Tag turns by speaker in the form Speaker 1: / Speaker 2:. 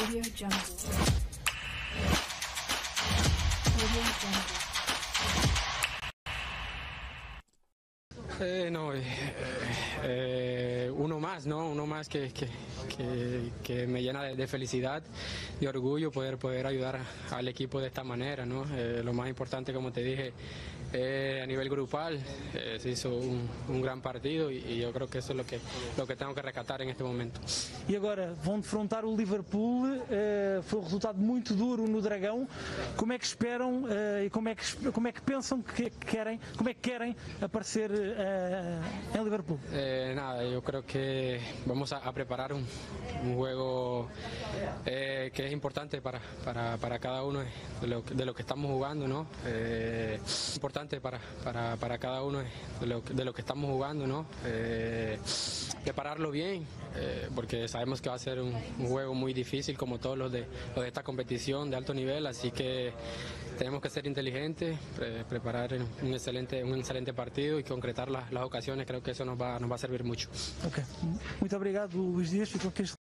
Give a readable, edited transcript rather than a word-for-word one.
Speaker 1: Audio Jungle. Audio Jungle.
Speaker 2: Uno más, ¿no? Uno más que me llena de felicidad, de orgullo poder ayudar al equipo de esta manera, ¿no? Lo más importante, como te dije, a nivel grupal, se hizo un gran partido y yo creo que eso es lo que tengo que rescatar en este momento.
Speaker 3: E agora vão defrontar o Liverpool, foi um resultado muito duro no Dragão. Como é que esperam e como é que pensam que querem, como é que querem aparecer em Liverpool?
Speaker 2: Nada, yo creo que vamos a preparar un juego que es importante para cada uno de lo que estamos jugando, ¿no? Importante para cada uno de lo que estamos jugando, ¿no? Prepararlo bien, porque sabemos que va a ser un juego muy difícil como todos los de esta competición de alto nivel, así que tenemos que ser inteligentes, preparar un excelente partido y concretar las ocasiones. Creo que eso nos va a servir mucho.
Speaker 3: Ok, muito obrigado, Luís Dias. Fico aqui